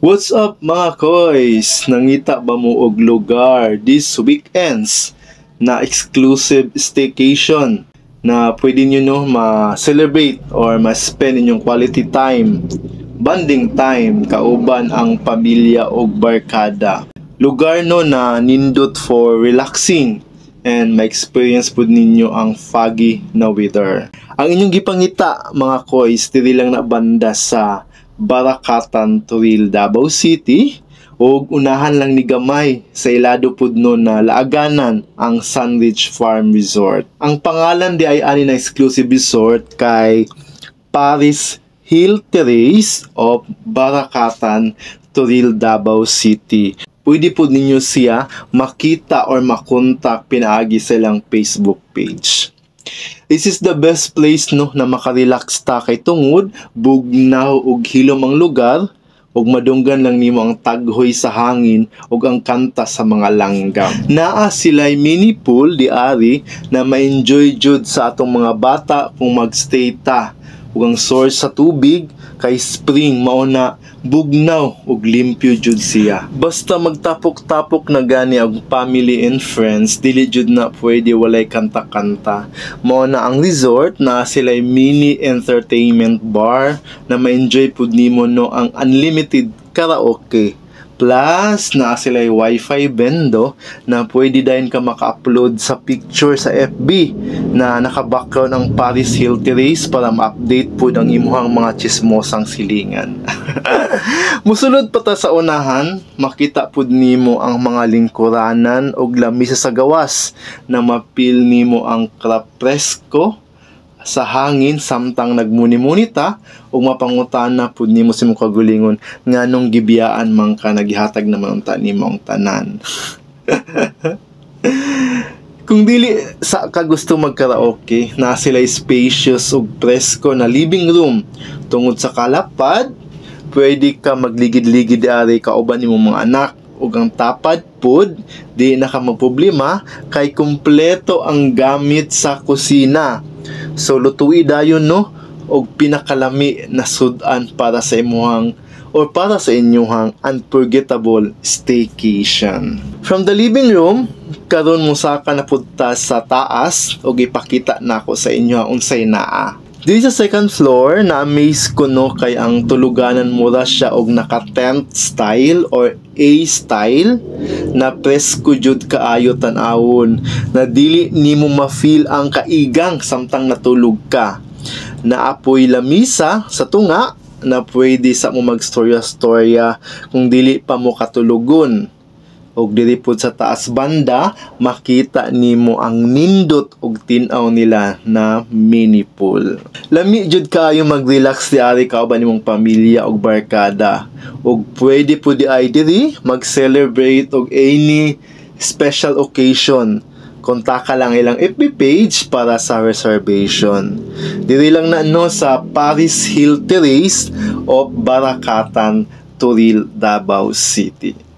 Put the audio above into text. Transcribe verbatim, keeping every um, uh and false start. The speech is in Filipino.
What's up mga koys? Nangita ba mo og lugar this weekends na exclusive staycation na pwede nyo no ma-celebrate or ma-spend inyong quality time, bonding time kauban ang pamilya o barkada. Lugar no na nindot for relaxing and ma-experience po ninyo ang foggy na weather. Ang inyong gipangita mga koys, dili lang na banda sa Barakatan, Turil, Davao City o unahan lang ni gamay sa ilado pud no na laaganan ang Sunridge Farm Resort. Ang pangalan di ay ani na exclusive resort kay Paris Hill Terrace of Barakatan, Turil, Davao City. Pwede po ninyo siya makita or makontak pinaagi sa ilang Facebook page. This is the best place no na makarelax ta kay tungod bugnaw ug hilom ang lugar ug madunggan lang nimo ang taghoy sa hangin ug ang kanta sa mga langgam. Naa sila'y mini pool di ari na ma-enjoy jud sa atong mga bata kung magstay ta ug ang source sa tubig kay spring mao na bugnaw ug limpyo jud siya. Basta magtapok-tapok na gani ang family and friends, dili jud na pwede walay kanta-kanta. Mao na ang resort na sila'y mini entertainment bar na ma-enjoy pud nimo no ang unlimited karaoke. Plus, na sila'y wifi bendo na pwede dahin ka maka-upload sa picture sa F B na naka-background ang Paris Hill Terrace para ma-update po ang imuhang mga chismosang silingan. Musulod pa ta sa unahan, makita pud nimo ang mga lingkuranan og lamisa sa gawas na mapil nimo ang crab presko sa hangin samtang nagmuni-muni ta ug mapangutana pud nimo sa imong kagulingon nganong gibiyaan man ka nagihatag naman unta nimo ang tanan. Kung dili sa ka gusto magkaraoke, na sila spacious ug presko na living room tungod sa kalapad, pwede ka magligid-ligid ari kauban imong mga anak ug ang tapad pud di na ka magproblema kay kumpleto ang gamit sa kusina. So lutuwi dayon no og pinakalami na sudan para sa imuhang or para sa inyong unforgettable staycation. From the living room, karon mo saka na punta sa taas og ipakita nako sa inyo ang unsay naa. Dito sa second floor, na-amaze ko no kay ang tuluganan mura siya og naka-tent style or A-style na presko jud kaayo tan-awon na dili nimo ma-feel ang kaigang samtang natulog ka. Naapoy lamisa sa tunga na pwede sa mo magstorya-storya kung dili pa mo katulugon. Og diri pud sa taas banda makita nimo ang nindot og tin-aw nila na mini pool. Lami jud kaayo mag-relax diari kauban nimong pamilya og barkada. Og pwede pud di ay diri mag-celebrate og any special occasion. Kontak ka lang ilang F B page para sa reservation. Diri lang na no sa Paris Hill Terrace of Barakatan, Turil, Davao City.